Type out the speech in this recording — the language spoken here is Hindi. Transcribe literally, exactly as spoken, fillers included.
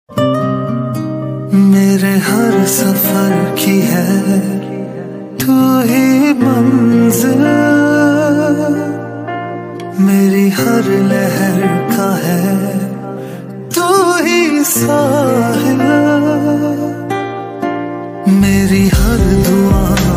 मेरे हर सफर की है तू ही मंजिल, मेरी हर लहर का है तू ही साहिल, मेरी हर दुआ